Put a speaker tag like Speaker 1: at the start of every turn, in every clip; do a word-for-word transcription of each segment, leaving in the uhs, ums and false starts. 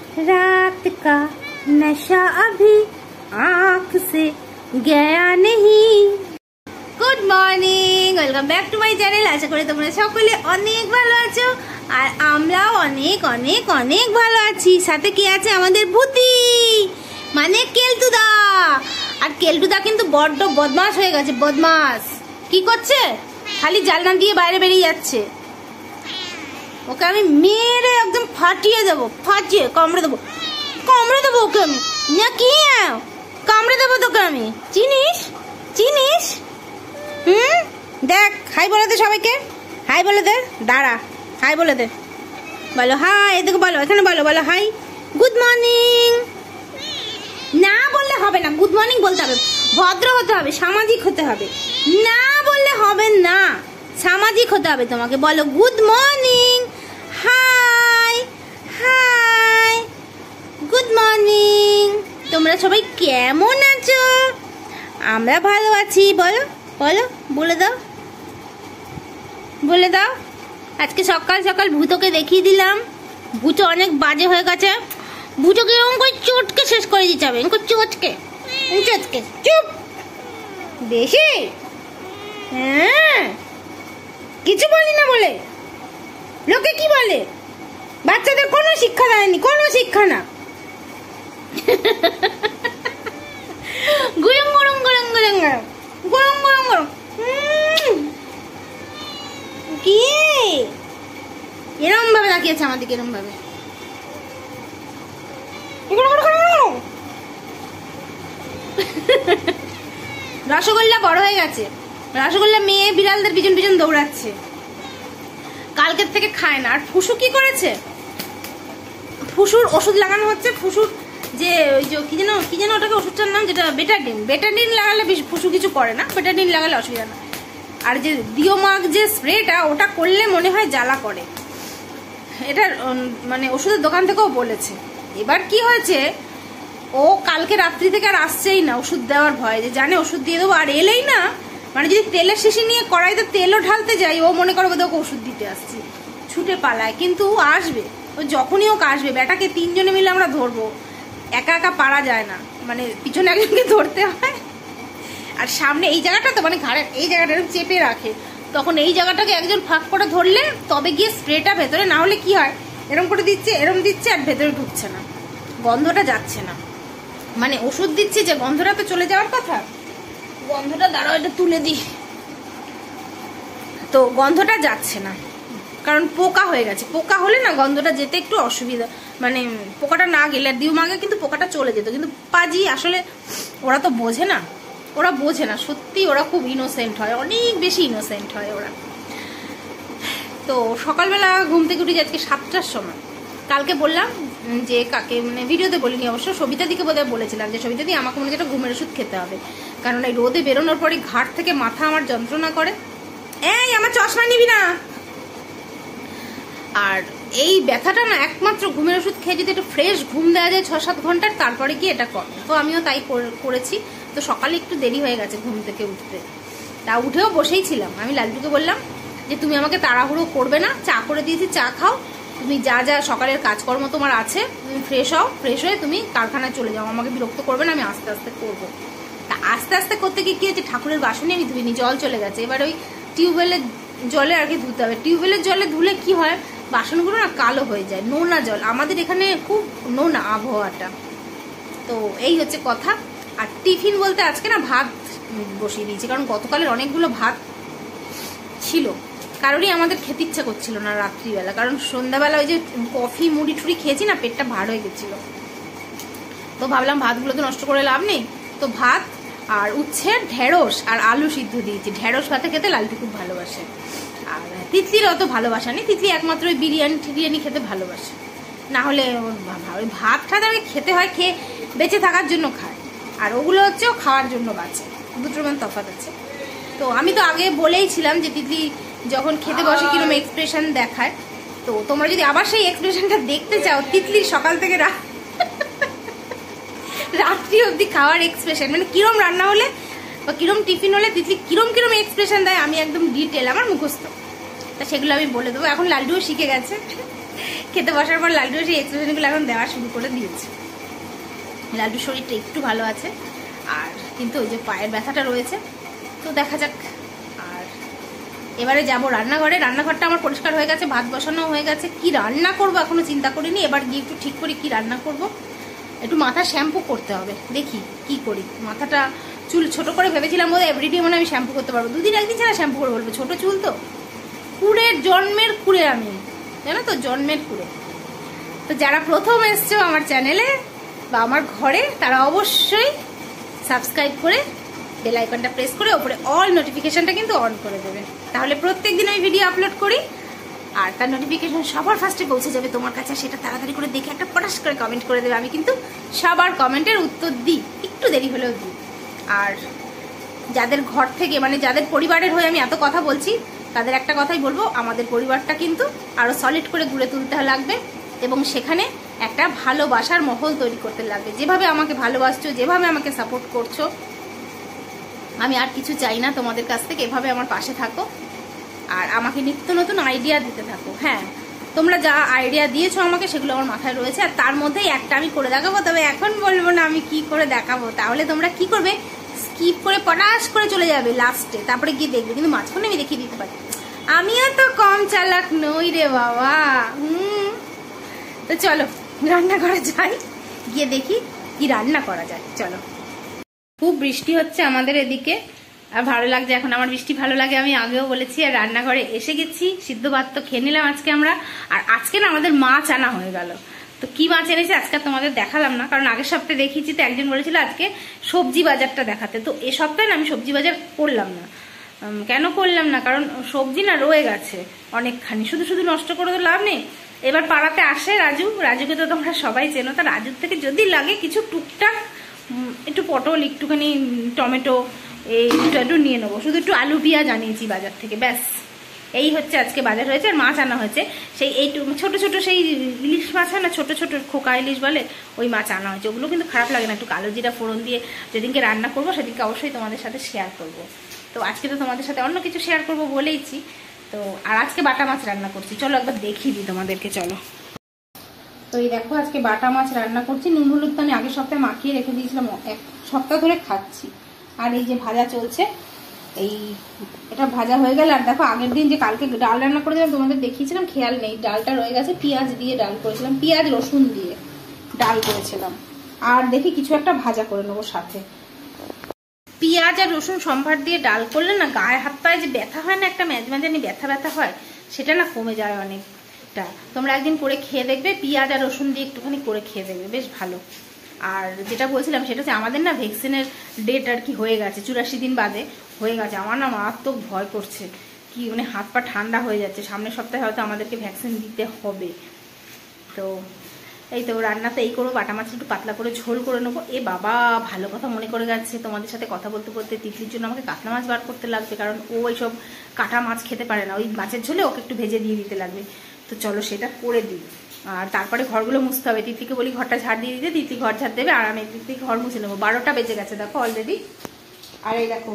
Speaker 1: रात का नशा अभी आँख से गया नहीं। Good morning, welcome back to my channel. आशा करी তোমরা সকলে অনেক ভালো আছো আর আমরাও অনেক অনেক অনেক ভালো আছি। সাথে কি আছে আমাদের ভূতি মানে কেলটুদা। আর কেলটুদা কিন্তু বড্ড বদমাশ হয়ে গেছে। বদমাশ কি করছে? খালি জানলা দিয়ে বাইরে বেরিয়ে যাচ্ছে। ওকে আমি মেরে একদম ফাটিয়ে দেবো, ফাটিয়ে কামড়ে দেবো, কামড়ে দেবো ওকে আমি। না কি কামড়ে দেবো তোকে আমি। চিনিস চিনিস হুম দেখ, হাই বলে দে সবাইকে, হাই বলে দে। দাঁড়া, হাই বলে দে। বলো হাই, এদিকে বলো, এখানে বলো, বলো হাই, গুড মর্নিং। না বললে হবে না, গুড মর্নিং বলতে হবে, ভদ্র হতে হবে, সামাজিক হতে হবে। না বললে হবে না, সামাজিক হতে হবে তোমাকে। বলো good morning, hi hi, good morning. তোমরা সবাই কেমন আছো? আমরা ভালো আছি। বলো বলো, বলে দাও, বলে দাও। আজকে সকাল সকাল ভূতকে দেখিয়ে দিলাম। ভূত অনেক বাজে হয়ে গেছে। ভূতকে এরকম করে চটকে শেষ করে দিতে হবে, এরকম চটকে চটকে। চুপ বেশি, হ্যাঁ কিছু বলি না বলে লোকে কি বলে। বাচ্চাদের কোনো শিক্ষা দেয়নি, কোনো শিক্ষা না। গুরুম গরম গরম গরম গরম গরম গরম গরম। কি এরম ভাবে তাকিয়েছে আমাদেরকে, এরম ভাবে। রসগোল্লা বড় হয়ে গেছে। রসগোল্লা মেয়ে বিড়ালদের পিছন পিছন দৌড়াচ্ছে। কালকের থেকে খায় না। আর ফুসু কি করেছে? ফুসুর ওষুধ লাগানো হচ্ছে। ফুসুর যে ওই যে কি যেন কি যেন ওটাকে ওষুধটার নাম, যেটা বেটাডিন। বেটাডিন লাগালে ফুসু কিছু করে না, বেটাডিন লাগালে অসুবিধা না। আর যে দিওমাগ যে স্প্রেটা, ওটা করলে মনে হয় জ্বালা করে। এটা মানে ওষুধের দোকান থেকেও বলেছে। এবার কি হয়েছে, ও কালকে রাত্রি থেকে আর আসছেই না ওষুধ দেওয়ার ভয়, যে জানে ওষুধ দিয়ে দেবো। আর এলেই না, মানে যদি তেলের শিশি নিয়ে কড়াইতে তেলও ঢালতে যাই, ও মনে করো বোধ ওকে ওষুধ দিতে আসছি, ছুটে পালায়। কিন্তু ও আসবে, ও যখনই ওকে আসবে। বেটাকে তিনজনে মিলে আমরা ধরবো, একা একা পারা যায় না, মানে পিছনে একজনকে ধরতে হয়। আর সামনে এই জায়গাটা তো মানে ঘাড়ের এই জায়গাটা চেপে রাখে, তখন এই জায়গাটাকে একজন ফাঁক করে ধরলে তবে গিয়ে স্প্রেটা ভেতরে। না হলে কি হয়, এরম করে দিচ্ছে, এরম দিচ্ছে, আর ভেতরে ঢুকছে না, গন্ধটা যাচ্ছে না। মানে ওষুধ দিচ্ছে যে গন্ধটা তো চলে যাওয়ার কথা, গন্ধটা দাঁড়াও এটা তুলে দিই, তো গন্ধটা যাচ্ছে না, কারণ পোকা হয়ে গেছে। পোকা হলে না গন্ধটা যেতে একটু অসুবিধা, মানে পোকাটা না গেলে। দিও মাগে কিন্তু পোকাটা চলে যেত, কিন্তু পাজি আসলে ওরা তো বোঝে না, ওরা বোঝে না সত্যি। ওরা খুব ইনোসেন্ট হয়, অনেক বেশি ইনোসেন্ট হয় ওরা। তো সকালবেলা ঘুম থেকে উঠে আজকে সাতটার সময়। কালকে বললাম যে কাকে, মানে ভিডিওতে বলিনি অবশ্য, সবিতা দিকে বোধহয় বলেছিলাম যে সবিতা দি আমাকে মনে হচ্ছে একটা ঘুমের ওষুধ খেতে হবে, কারণ এই রোদে বেরোনোর পরে ঘাট থেকে মাথা আমার যন্ত্রণা করে। এই আমার চশমা নিবি না। আর এই ব্যথাটা না একমাত্র ঘুমের ওষুধ খেয়ে যদি একটু ফ্রেশ ঘুম দেওয়া যায় ছ সাত ঘন্টার, তারপরে গিয়ে এটা করে। তো আমিও তাই করেছি। তো সকালে একটু দেরি হয়ে গেছে ঘুম থেকে উঠতে, তা উঠেও বসেই ছিলাম। আমি লালটুকে বললাম যে তুমি আমাকে তাড়াহুড়ো করবে না, চা করে দিয়েছি, চা খাও, তুমি যা যা সকালের কাজকর্ম তোমার আছে তুমি ফ্রেশ হও, ফ্রেশ হয়ে তুমি কারখানায় চলে যাও, আমাকে বিরক্ত করবে না, আমি আস্তে আস্তে করবো। তা আস্তে আস্তে করতে গিয়ে কি হচ্ছে, ঠাকুরের বাসনে আমি ধুইনি, জল চলে গেছে। এবার ওই টিউবওয়েলের জলে আর কি ধুতে হবে। টিউবওয়েলের জলে ধুলে কি হয়, বাসনগুলো না কালো হয়ে যায়, নোনা জল। আমাদের এখানে খুব নোনা আবহাওয়াটা। তো এই হচ্ছে কথা। আর টিফিন বলতে আজকে না ভাত বসিয়ে দিয়েছি, কারণ গতকালের অনেকগুলো ভাত ছিল। কারোরই আমাদের খেতে ইচ্ছা করছিল না রাত্রিবেলা, কারণ সন্ধ্যাবেলা ওই যে কফি মুড়ি টুড়ি খেয়েছি না, পেটটা ভার হয়ে গেছিল। তো ভাবলাম ভাতগুলো তো নষ্ট করে লাভ নেই, তো ভাত আর উচ্ছে ঢেঁড়স আর আলু সিদ্ধ দিয়েছি। ঢেঁড়স ভাতে খেতে লালটু খুব ভালোবাসে। আর তিতলির অত ভালোবাসা নেই, তিতলি একমাত্র ওই বিরিয়ানি টিরিয়ানি খেতে ভালোবাসে। না হলে ওই ভাত ঠাত আমি খেতে হয়, খেয়ে বেঁচে থাকার জন্য খায়, আর ওগুলো হচ্ছে ও খাওয়ার জন্য বাঁচে। দুটোর মধ্যে তফাৎ আছে। তো আমি তো আগে বলেই ছিলাম যে তিতলি যখন খেতে বসে কিরকম এক্সপ্রেশন দেখায়। তো তোমরা যদি আবার সেই এক্সপ্রেশনটা দেখতে চাও, তিতলির সকাল থেকে রাত্রি অবধি খাওয়ার এক্সপ্রেশন, মানে কিরম রান্না হলে বা কিরম টিফিন হলে তিতলি কিরম কিরম এক্সপ্রেশন দেয়, আমি একদম ডিটেল আমার মুখস্থ। তা সেগুলো আমি বলে দেবো। এখন লালটুও শিখে গেছে, খেতে বসার পর লাড্ডু সেই এক্সপ্রেশনগুলো এখন দেওয়া শুরু করে দিয়েছে। লাড্ডুর শরীরটা একটু ভালো আছে, আর কিন্তু ওই যে পায়ের ব্যথাটা রয়েছে, তো দেখা যাক। আর এবারে যাব রান্নাঘরে। রান্নাঘরটা আমার পরিষ্কার হয়ে গেছে, ভাত বসানো হয়ে গেছে। কি রান্না করবো এখনো চিন্তা করিনি, এবার গিয়ে একটু ঠিক করি কি রান্না করব। একটু মাথা শ্যাম্পু করতে হবে, দেখি কি করি। মাথাটা চুল ছোট করে ভেবেছিলাম বোধ হয় এভরিডে মনে আমি শ্যাম্পু করতে পারবো, দুদিন একদিন ছাড়া শ্যাম্পু করে বলবো। ছোট চুল তো, কুড়ের জন্মের কুড়ে আমি, জানো তো, জন্মের কুড়ে। তো যারা প্রথম এসছো আমার চ্যানেলে বা আমার ঘরে, তারা অবশ্যই সাবস্ক্রাইব করে বেল আইকনটা প্রেস করে ওপরে অল নোটিফিকেশনটা কিন্তু অন করে দেবে, তাহলে প্রত্যেক দিন আমি ভিডিও আপলোড করি আর তার নোটিফিকেশন সবার ফার্স্টে পৌঁছে যাবে তোমার কাছে। সেটা তাড়াতাড়ি করে দেখে একটা পটাশ করে কমেন্ট করে দেবে। আমি কিন্তু সবার কমেন্টের উত্তর দিই, একটু দেরি হলেও দিই। আর যাদের ঘর থেকে, মানে যাদের পরিবারের হয়ে আমি এত কথা বলছি, তাদের একটা কথাই বলবো, আমাদের পরিবারটা কিন্তু আরো সলিড করে গড়ে তুলতে লাগবে এবং সেখানে একটা ভালোবাসার মহল তৈরি করতে লাগবে। যেভাবে আমাকে ভালোবাসছো, যেভাবে আমাকে সাপোর্ট করছো, আমি আর কিছু চাই না তোমাদের কাছ থেকে। এভাবে আমার পাশে থাকো আর আমাকে নিত্য নতুন আইডিয়া দিতে থাকো। হ্যাঁ, তোমরা যা আইডিয়া দিয়েছো আমাকে সেগুলো আমার মাথায় রয়েছে, আর তার মধ্যেই একটা আমি করে দেখাবো। তবে এখন বলবো না আমি কি করে দেখাবো, তাহলে তোমরা কি করবে, স্কিপ করে পটাশ করে চলে যাবে লাস্টে, তারপরে গিয়ে দেখবে। কিন্তু মাঝখানে আমি দেখিয়ে দিতে পারি, আমিও তো কম চালাক নই রে বাবা। হুম, তো চলো রান্না করা যাই, গিয়ে দেখি কি রান্না করা যায়। চলো। খুব বৃষ্টি হচ্ছে আমাদের এদিকে, আর ভালো লাগছে এখন। আমার বৃষ্টি ভালো লাগে, আমি আগেও বলেছি। আর রান্নাঘরে এসে গেছি, সিদ্ধ ভাত তো খেয়ে নিলাম আজকে আমরা। আর আজকে না আমাদের মাছ আনা হয়ে গেল। তো কি মাছ এনেছে আজকে তোমাদের দেখালাম না, কারণ আগের সপ্তাহে দেখিয়েছি। তো একজন বলেছিল আজকে সবজি বাজারটা দেখাতে, তো এ সপ্তাহে না আমি সবজি বাজার করলাম না। কেন করলাম না, কারণ সবজি না রয়ে গেছে অনেকখানি, শুধু শুধু নষ্ট করে তো লাভ নেই। এবার পাড়াতে আসে রাজু, রাজুকে তো তোমরা সবাই চেনো। তা রাজুর থেকে যদি লাগে কিছু টুকটাক, একটু পটল, একটুখানি টমেটো, এই দুটো একটু নিয়ে নেবো। শুধু একটু আলু পেঁয়াজ আনিয়েছি বাজার থেকে, ব্যাস। এই হচ্ছে আজকে বাজার হয়েছে। আর মাছ আনা হয়েছে সেই এই ছোট ছোট সেই ইলিশ মাছ হয় না, ছোট ছোট খোকা ইলিশ বলে, ওই মাছ আনা হয়েছে। ওগুলো কিন্তু খারাপ লাগে না, একটু কালো জিরা ফোড়ন দিয়ে যেদিনকে রান্না করবো সেদিনকে অবশ্যই তোমাদের সাথে শেয়ার করব। তো আজকে তো তোমাদের সাথে অন্য কিছু শেয়ার করবো বলেইছি। তো আর আজকে বাটা মাছ রান্না করছি, চলো একবার দেখিয়ে দিই তোমাদেরকে। চলো, তো এই দেখো আজকে বাটা মাছ রান্না করছি। নুন হলুদ তো আমি আগের সপ্তাহে মাখিয়ে রেখে দিয়েছিলাম, এক সপ্তাহ ধরে খাচ্ছি। আর এই যে ভাজা চলছে, এই এটা ভাজা হয়ে গেল। আর দেখো আগের দিন যে কালকে ডাল রান্না করেছিলাম তোমাদের দেখিয়েছিলাম, খেয়াল নেই, ডালটা রয়ে গেছে। পেঁয়াজ দিয়ে ডাল করেছিলাম, পেঁয়াজ রসুন দিয়ে ডাল করেছিলাম। আর দেখি কিছু একটা ভাজা করে নেবো সাথে। পেঁয়াজ আর রসুন সম্ভার দিয়ে ডাল করলে না গায়ে হাত পায়ে যে ব্যথা হয় না, একটা ম্যাজ ম্যাজানি ব্যথা ব্যথা হয়, সেটা না কমে যায় অনেকটা। তোমরা একদিন করে খেয়ে দেখবে, পেঁয়াজ আর রসুন দিয়ে একটুখানি করে খেয়ে দেখবে, বেশ ভালো। আর যেটা বলছিলাম সেটা হচ্ছে আমাদের না ভ্যাকসিনের ডেট আর কি হয়ে গেছে, চুরাশি দিন বাদে হয়ে গেছে। আমার না মারাত্মক ভয় করছে, কি মানে হাত পা ঠান্ডা হয়ে যাচ্ছে। সামনের সপ্তাহে হয়তো আমাদেরকে ভ্যাকসিন দিতে হবে। তো এই তো রান্নাতে এই করবো, বাটা মাছ একটু পাতলা করে ঝোল করে নেবো। এ বাবা, ভালো কথা মনে করে গেছে তোমাদের সাথে কথা বলতে বলতে, তিতলির জন্য আমাকে কাতলা মাছ বার করতে লাগবে, কারণ ও এইসব কাটা মাছ খেতে পারে না। ওই মাছের ঝোলে ওকে একটু ভেজে দিয়ে দিতে লাগবে। তো চলো সেটা করে দিই। আর তারপরে ঘরগুলো মুছতে হবে। তিতলিকে বলি ঘরটা ঝাড় দিয়ে দিতে, তিতলি ঘর ঝাড় দেবে আর আমি তিতলি ঘর মুছে নেবো। বারোটা বেজে গেছে দেখো অলরেডি। আর এই দেখো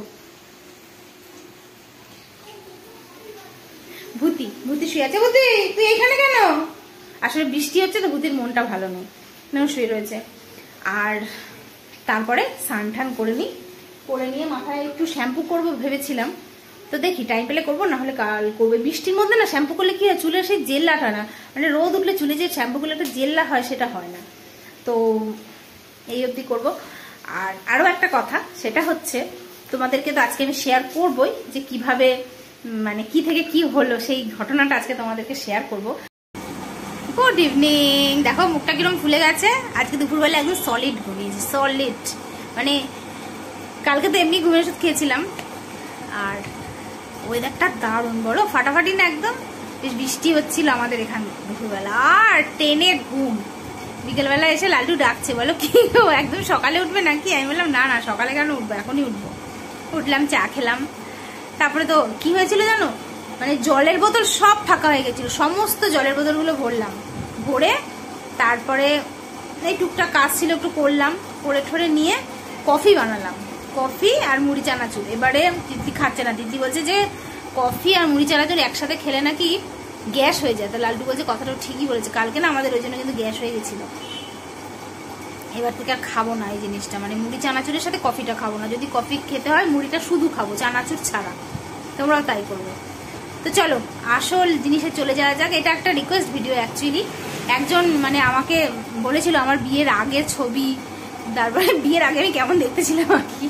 Speaker 1: ভূতি, ভূতি শুয়ে আছে। ভূতি তুই এখানে কেন? আসলে বৃষ্টি হচ্ছে তো ভূতির মনটা ভালো নেই, শুয়ে রয়েছে। আর তারপরে স্নান টান করে নিই, করে নিয়ে মাথায় একটু শ্যাম্পু করবো ভেবেছিলাম। তো দেখি টাইম পেলে করবো, না হলে কাল করবে। বৃষ্টির মধ্যে না শ্যাম্পু করলে কি হয়, চুলের সেই জেল্লাটা হয় না, মানে রোদ উঠলে চুলে যে শ্যাম্পু করলে একটা জেল্লা হয় সেটা হয় না। তো এই অবধি করবো। আর আরও একটা কথা, সেটা হচ্ছে তোমাদেরকে তো আজকে আমি শেয়ার করবোই যে কিভাবে, মানে কি থেকে কি হলো সেই ঘটনাটা আজকে তোমাদেরকে শেয়ার করবো। Good evening. দেখো মুখটা কিরকম ফুলে গেছে। আজকে দুপুরবেলা একদম সলিড ঘুমিয়েছি, সলিড। মানে কালকে তো এমনি ঘুমের ওষুধ খেয়েছিলাম। আর ওয়েদারটা দারুণ, বলো ফাটাফাটি না একদম। বেশ বৃষ্টি হচ্ছিল আমাদের এখানে দুপুরবেলা। আর টেনের ঘুম। বিকেলবেলা এসে লালটু ডাকছে, বলো কি একদম সকালে উঠবে নাকি? আমি বললাম না না, সকালে কেন উঠবো, এখনই উঠবো। উঠলাম, চা খেলাম। তারপরে তো কি হয়েছিল জানো, মানে জলের বোতল সব ফাঁকা হয়ে গেছিল, সমস্ত জলের বোতলগুলো ভরলাম। ভরে তারপরে এই টুকটাক কাজ ছিল একটু করলাম, করে ঠরে নিয়ে কফি বানালাম। কফি আর মুড়ি চানাচুর। এবারে দিদি খাচ্ছে না, দিদি বলছে যে কফি আর মুড়ি চানাচুর একসাথে খেলে নাকি গ্যাস হয়ে যায়। তো লালটু বলছে কথাটা ঠিকই বলেছে, কালকে না আমাদের ওই জন্য কিন্তু গ্যাস হয়ে গেছিল। এবার থেকে আর খাবো না এই জিনিসটা, মানে মুড়ি চানাচুরের সাথে কফিটা খাবো না। যদি কফি খেতে হয় মুড়িটা শুধু খাবো, চানাচুর ছাড়া। তোমরাও তাই করবো। তো চলো আসল জিনিসে চলে যাওয়া যাক। এটা একটা রিকোয়েস্ট ভিডিও অ্যাকচুয়ালি। একজন মানে আমাকে বলেছিল আমার বিয়ের আগের ছবি, তারপরে বিয়ের আগে আমি কেমন দেখতেছিলাম আর কি,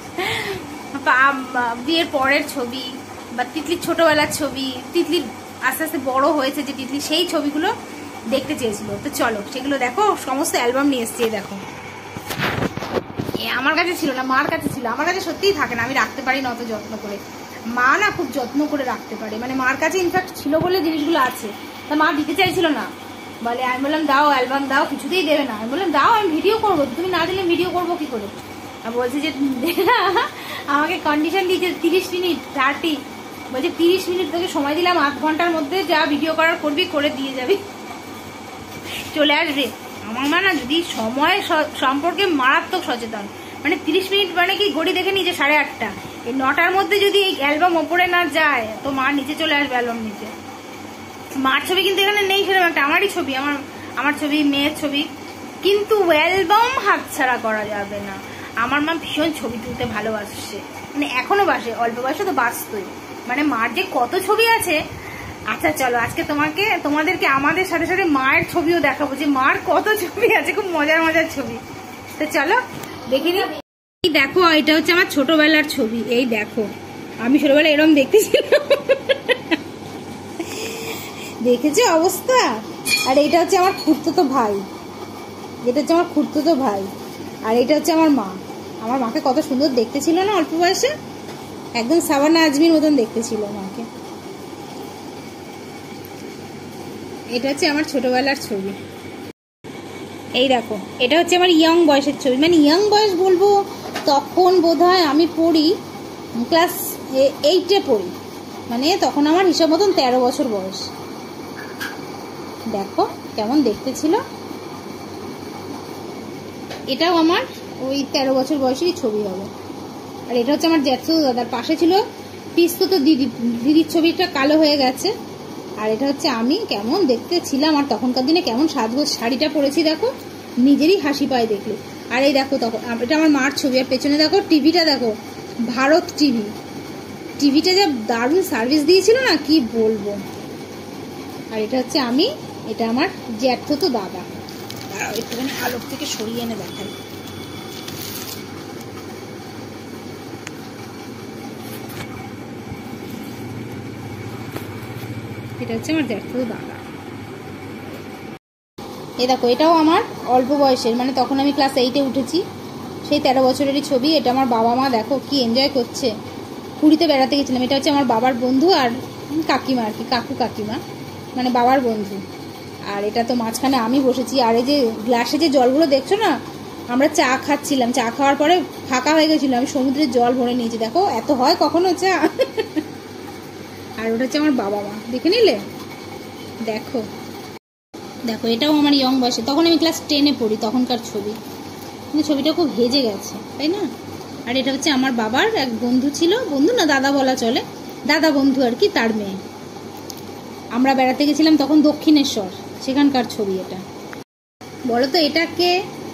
Speaker 1: বিয়ের পরের ছবি, বা তিতলির ছোটবেলার ছবি, তিতলির আস্তে আস্তে বড় হয়েছে যে তিতলি, সেই ছবিগুলো দেখতে চেয়েছিল। তো চলো সেগুলো দেখো, সমস্ত অ্যালবাম নিয়ে এসছি। দেখো আমার কাছে ছিল না, মার কাছে ছিল। আমার কাছে সত্যিই থাকে না, আমি রাখতে পারি না অত যত্ন করে। মা না খুব যত্ন করে রাখতে পারে, মানে মার কাছে ইনফ্যাক্ট ছিল বলে জিনিসগুলো আছে। তা মা দিতে চাইছিল না, বলে আমি বললাম দাও অ্যালবাম দাও, কিছুতেই দেবে না। আমি বললাম দাও, আমি ভিডিও করবো, তুমি না দিলে ভিডিও করবো কি করে। আর বলছে যে আমাকে কন্ডিশন দিয়েছে তিরিশ মিনিট থার্টি, বলছে তিরিশ মিনিট তোকে সময় দিলাম, আধ ঘন্টার মধ্যে যা ভিডিও করার করবি করে দিয়ে যাবি, চলে আসবে। আমার মা না যদি সময় সম্পর্কে মারাত্মক সচেতন, মানে তিরিশ মিনিট মানে কি ঘড়ি দেখে নিয়ে যে সাড়ে আটটা, এই নটার মধ্যে যদি এই অ্যালবাম ওপরে না যায় তো মা নিচে চলে আসবে অ্যালবাম নিচে। মার ছবি কিন্তু এখানে নেই সেরকম একটা, আমারই ছবি, আমার আমার ছবি, মেয়ের ছবি, কিন্তু অ্যালবাম হাতছাড়া করা যাবে না। আমার মা ভীষণ ছবি তুলতে ভালোবাসে, মানে এখনো বাসে, অল্প বয়সে তো বাঁচতই, মানে মার যে কত ছবি আছে। আচ্ছা চলো আজকে তোমাকে তোমাদেরকে আমাদের সাথে সাথে মায়ের ছবিও দেখাবো, যে মার কত ছবি আছে, খুব মজার মজার ছবি। তো চলো দেখে নি। দেখো এটা হচ্ছে আমার ছোটবেলার ছবি, এই দেখো আমি ছোটবেলায় এরকম দেখতেছিলাম, দেখেছো অবস্থা। আর এটা হচ্ছে আমার খুড়তুতো ভাই, এটা হচ্ছে আমার খুড়তুতো ভাই, আর এটা হচ্ছে আমার মা। আমার মাকে কত সুন্দর দেখতে ছিল না অল্প বয়সে, একদম সাবানা আজমির মতন দেখতে ছিল মাকে। এটা হচ্ছে আমার ছোটবেলার ছবি। এই দেখো এটা হচ্ছে আমার ইয়ং বয়সের ছবি, মানে ইয়ং বয়স বলবো তখন বোধহয় আমি পড়ি ক্লাস এইটে পড়ি, মানে তখন আমার হিসাব মতন তেরো বছর বয়স। দেখো কেমন দেখতে ছিল। এটাও আমার ওই তেরো বছর বয়সেরই ছবি হবে। আর এটা হচ্ছে আমার জ্যাঠতো দাদার পাশে ছিল পিসতুতো দিদি, দিদির ছবিটা কালো হয়ে গেছে। আর এটা হচ্ছে আমি কেমন দেখতে ছিলাম, আর তখনকার দিনে কেমন সাজগোজ শাড়িটা পরেছি দেখো, নিজেরই হাসি পায় দেখলে। আর এই দেখো তখন এটা আমার মার ছবি, আর পেছনে দেখো টিভিটা দেখো, ভারত টিভি, টিভিটা যা দারুণ সার্ভিস দিয়েছিল না কি বলবো। আর এটা হচ্ছে আমি, এটা আমার জ্যাঠতো দাদা। দাঁড়াও একটুখানি আলোক থেকে সরিয়ে এনে দেখাই। এটা হচ্ছে আমার জ্যাঠতো দাদা। এই দেখো এটাও আমার অল্প বয়সের, মানে তখন আমি ক্লাস এইটে উঠেছি, সেই তেরো বছরেরই ছবি। এটা আমার বাবা মা দেখো কি এনজয় করছে, পুরীতে বেড়াতে গেছিলাম। এটা হচ্ছে আমার বাবার বন্ধু আর কাকিমা আর কি, কাকু কাকিমা মানে বাবার বন্ধু। আর এটা তো মাঝখানে আমি বসেছি। আর এই যে গ্লাসে যে জলগুলো দেখছো না, আমরা চা খাচ্ছিলাম, চা খাওয়ার পরে ফাঁকা হয়ে গেছিলো, আমি সমুদ্রের জল ভরে নিয়েছি। দেখো এত হয় কখনো চা। আর ওটা হচ্ছে আমার বাবা মা, দেখে নিলে। দেখো দেখো এটাও আমার ইয়ং বয়সে, তখন আমি ক্লাস টেনে পড়ি, তখনকার ছবি, কিন্তু ছবিটা খুব হেজে গেছে তাই না। আর এটা হচ্ছে আমার বাবার এক বন্ধু ছিল, বন্ধু না দাদা বলা চলে, দাদা বন্ধু আর কি, তার মেয়ে। আমরা বেড়াতে গেছিলাম তখন দক্ষিণেশ্বর, সেখানকার ছবি এটা। বলো তো এটা কে?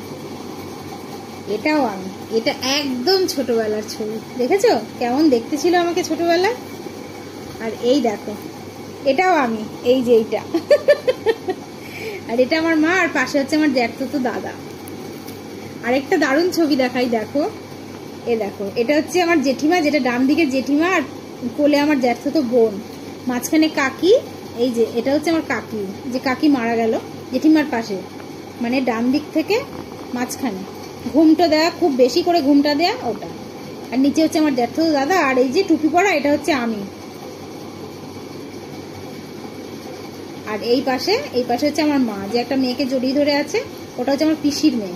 Speaker 1: এটাও আমি, এটা একদম ছোটবেলার ছবি, দেখেছো কেমন দেখতে ছিল আমাকে ছোটবেলায়। আর এই দেখো এটাও আমি, এই যে এইটা। আর এটা আমার মা, আর পাশে হচ্ছে আমার জ্যাঠতো দাদা। আরেকটা দারুণ ছবি দেখাই, দেখো এ দেখো এটা হচ্ছে আমার জেঠিমা, যেটা ডান দিকে জেঠিমা, আর কোলে আমার জ্যাঠতো বোন, মাঝখানে কাকি। এই যে এটা হচ্ছে আমার কাকি, যে কাকি মারা গেল জেঠিমার পাশে, মানে ডান দিক থেকে মাঝখানে ঘুমটা দেয়া, খুব বেশি করে ঘুমটা দেয়া ওটা। আর নিচে হচ্ছে আমার জ্যাঠতো দাদা, আর এই যে টুপি পরা এটা হচ্ছে আমি। আর এই পাশে এই পাশে হচ্ছে আমার মা, যে একটা মেয়েকে জড়িয়ে ধরে আছে, ওটা হচ্ছে আমার পিসির মেয়ে।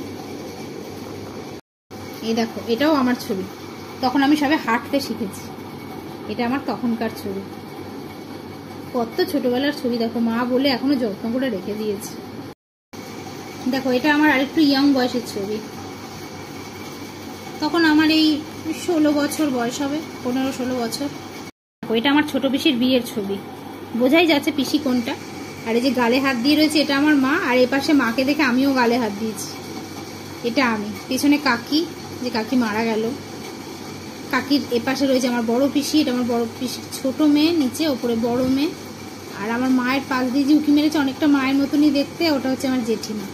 Speaker 1: এই দেখো এটাও আমার ছবি, তখন আমি সবে হাঁটতে শিখেছি। এটা আমার তখনকার ছবি, কত ছোটবেলার ছবি দেখো, মা বলে এখনো যত্ন করে রেখে দিয়েছে। দেখো এটা আমার আরেকটু ইয়ং বয়সের ছবি, তখন আমার এই ষোলো বছর বয়স হবে, পনেরো ষোলো বছর। এটা আমার ছোট পিসির বিয়ের ছবি, বোঝাই যাচ্ছে পিসি কোনটা। আর এই যে গালে হাত দিয়ে রয়েছে এটা আমার মা, আর এ পাশে মাকে দেখে আমিও গালে হাত দিয়েছি, এটা আমি। পেছনে কাকি, যে কাকি মারা গেল। কাকির এপাশে রয়েছে আমার বড় পিসি, এটা আমার বড় পিসির ছোট মেয়ে, নিচে ওপরে বড় মেয়ে। আর আমার মায়ের পাশ দিয়ে যে উঁকি মেরেছে অনেকটা মায়ের মতনই দেখতে, ওটা হচ্ছে আমার জেঠিমা।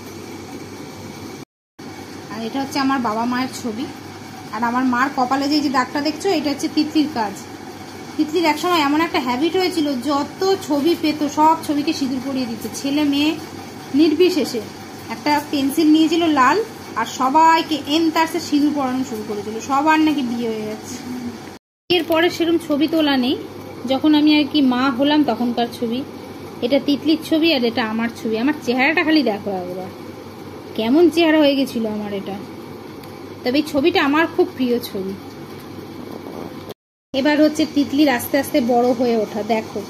Speaker 1: আর এটা হচ্ছে আমার বাবা মায়ের ছবি। আর আমার মার কপালে যে যে দাগটা দেখছো এটা হচ্ছে তিতলির কাজ। তিতলির একসময় এমন একটা হ্যাবিট হয়েছিল, যত ছবি পেতো সব ছবিকে সিঁদুর পরিয়ে দিচ্ছে, ছেলে মেয়ে নির্বিশেষে। একটা পেন্সিল নিয়েছিল লাল, আর সবাইকে এন তারসে সিঁদুর পরানো শুরু করেছিল। সবার নাকি বিয়ে হয়ে যাচ্ছে। এরপরে সেরকম ছবি তোলা নেই, যখন আমি আর কি মা হলাম তখনকার ছবি। এটা তিতলির ছবি আর এটা আমার ছবি। আমার চেহারাটা খালি দেখো একবার, কেমন চেহারা হয়ে গেছিল আমার এটা। তবে এই ছবিটা আমার খুব প্রিয় ছবি। এবার হচ্ছে তিতলির আস্তে আস্তে বড় হয়ে ওঠা, দেখো।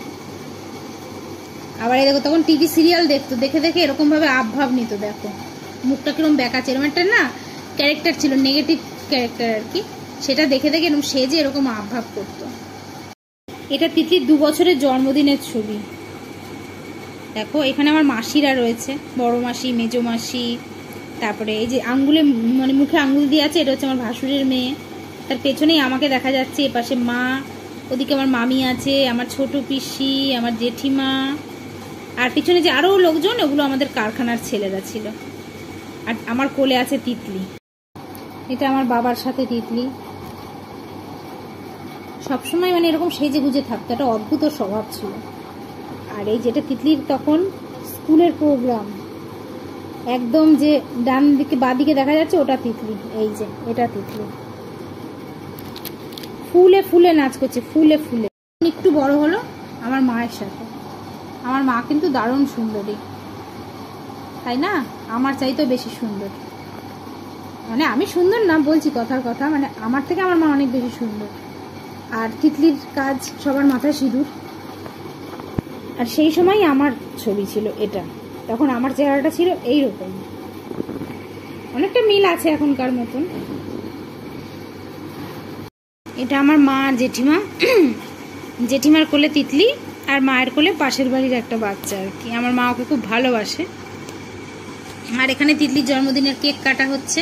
Speaker 1: আবার এই দেখো, তখন টিভি সিরিয়াল দেখতো, দেখে দেখে এরকম ভাবে আবভাব নিত, দেখো মুখটা কিরকম বেঁকাচ্ছে। এরকম একটা না ক্যারেক্টার ছিল, নেগেটিভ ক্যারেক্টার আর কি, সেটা দেখে দেখে এরকম সেজে এরকম আবভাব করতো। এটা তিতলির দু বছরের জন্মদিনের ছবি। দেখো এখানে আমার মাসিরা রয়েছে, বড় মাসি, মেজো মাসি। তারপরে এই যে আঙ্গুলে মানে মুখে আঙ্গুল দিয়ে আছে, এটা হচ্ছে আমার ভাসুরের মেয়ে। তার পেছনেই আমাকে দেখা যাচ্ছে, এপাশে মা, ওদিকে আমার মামি আছে, আমার ছোট পিসি, আমার জেঠিমা। আর পিছনে যে আরও লোকজন, ওগুলো আমাদের কারখানার ছেলেরা ছিল। আর আমার কোলে আছে তিতলি। এটা আমার বাবার সাথে তিতলি। সবসময় মানে এরকম সেজে গুজে থাকতো, একটা অদ্ভুত স্বভাব ছিল। আর এই যেটা তিতলির তখন স্কুলের প্রোগ্রাম, একদম যে ডান দিকে বাঁ দিকে দেখা যাচ্ছে ওটা তিতলি, এই যে এটা তিতলি। ফুলে ফুলে নাচ করছে, ফুলে ফুলে। একটু বড় হলো আমার মায়ের সাথে। আমার মা কিন্তু দারুণ সুন্দরী, তাই না? আমার চাইতেও বেশি সুন্দর। মানে আমি সুন্দর না বলছি, কথার কথা, মানে আমার থেকে আমার মা অনেক বেশি সুন্দর। আর তিতলির কাজ সবার মাথায় সিঁদুর। আর সেই সময় আমার ছবি ছিল এটা, তখন আমার চেহারাটা ছিল এইরকম। অনেকটা মিল আছে এখনকার মতন। এটা আমার মা আর জেঠিমা। জেঠিমার কোলে তিতলি, আর মায়ের কোলে পাশের বাড়ির একটা বাচ্চা আর কি। আমার মা ওকে খুব ভালোবাসে। আর এখানে তিতলির জন্মদিনের কেক কাটা হচ্ছে।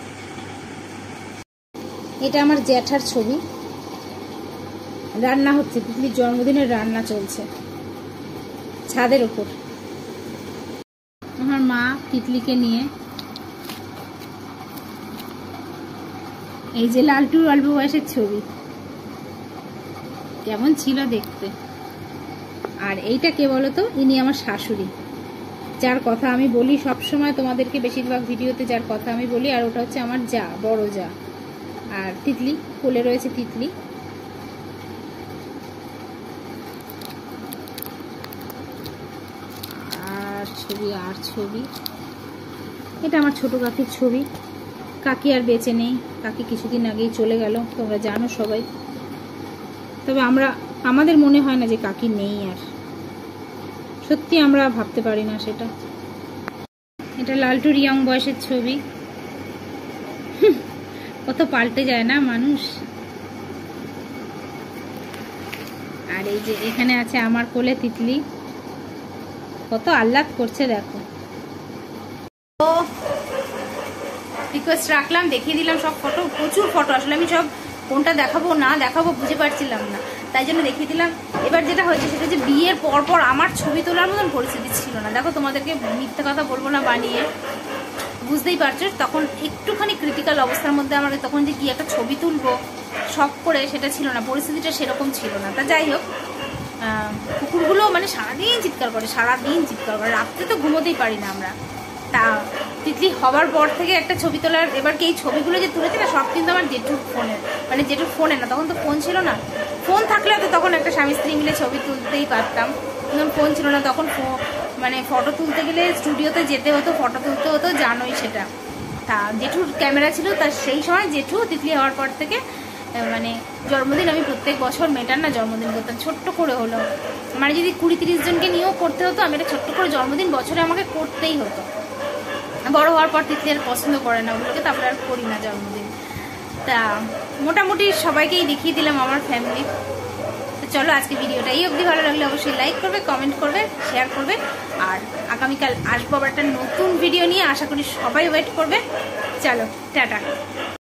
Speaker 1: এটা আমার জ্যাঠার ছবি, রান্না হচ্ছে, তিতলির জন্মদিনের রান্না চলছে ছাদের ওপর। আমার মা তিতলিকে নিয়ে। এই যে লালটুর অল্প বয়সের ছবি, কেমন ছিল দেখতে। আর এইটা কে বলতো? ইনি আমার শাশুড়ি, যার কথা আমি বলি সব সময় তোমাদেরকে, বেশিরভাগ ভিডিওতে যার কথা আমি বলি। আর ওটা হচ্ছে আমার যা, বড় যা। আর তিতলি কোলে রয়েছে, তিতলি। আর ছবি, আর ছবি। এটা আমার ছোট কাকির ছবি। কাকি আর বেঁচে নেই, কাকি কিছুদিন আগেই চলে গেল, তোমরা জানো সবাই। তবে আমরা, আমাদের মনে হয় না যে কাকি নেই আর, সত্যি আমরা ভাবতে পারি না সেটা। এটা লালটুর ইয়ং বয়সের ছবি। কত পাল্টে যায় না মানুষ। আর এই যে এখানে আছে আমার কোলে তিতলি, কত আহ্লাদ করছে দেখো। তো রিকোয়েস্ট রাখলাম, দেখিয়ে দিলাম সব ফটো, প্রচুর ফটো। আসলে আমি সব কোনটা দেখাবো না দেখাবো বুঝে পারছিলাম না, তাই জন্য দেখিয়ে দিলাম। এবার যেটা হয়েছে সেটা যে বিয়ের পর পর আমার ছবি তোলার মতন পরিস্থিতি ছিল না। দেখো তোমাদেরকে মিথ্যে কথা বলবো না বানিয়ে, বুঝতেই পারছো তখন একটুখানি ক্রিটিক্যাল অবস্থার মধ্যে আমার, তখন যে কি একটা ছবি তুলবো শখ করে সেটা ছিল না, পরিস্থিতিটা সেরকম ছিল না। তা যাই হোক, কুকুরগুলো মানে সারাদিন চিৎকার করে, সারাদিন চিৎকার করে, রাত্রে তো ঘুমোতেই পারি না আমরা। তা তিতলি হবার পর থেকে একটা ছবি তোলার, এবার কি এই ছবিগুলো যে তুলেছি না সব কিন্তু আমার জেঠুর ফোনের, মানে জেঠুর ফোনে না, তখন তো ফোন ছিল না। ফোন থাকলে তো তখন একটা স্বামী স্ত্রী মিলে ছবি তুলতেই পারতাম, কিন্তু ফোন ছিল না তখন। মানে ফটো তুলতে গেলে স্টুডিওতে যেতে হতো, ফটো তুলতে হতো, জানোই সেটা। তা জেঠুর ক্যামেরা ছিল, তা সেই সময় জেঠু তিতলি হওয়ার পর থেকে মানে জন্মদিন আমি প্রত্যেক বছর মেটার না জন্মদিন করতাম, ছোট্ট করে হলো। মানে যদি কুড়ি তিরিশ জনকে নিয়েও করতে হতো, আমি এটা ছোট্ট করে জন্মদিন বছরে আমাকে করতেই হতো। বড় হওয়ার পর তিতলি আর পছন্দ করে না ওগুলোকে, তারপরে আর করি না জন্মদিন। তা মোটামুটি সবাইকেই দেখিয়ে দিলাম আমার ফ্যামিলি। চলো আজকে ভিডিওটা এই অবধি, ভালো লাগলে অবশ্যই লাইক করবে, কমেন্ট করবে, শেয়ার করবে। আর আগামীকাল আসবো আবার একটা নতুন ভিডিও নিয়ে, আশা করি সবাই ওয়েট করবে। চলো টাটা।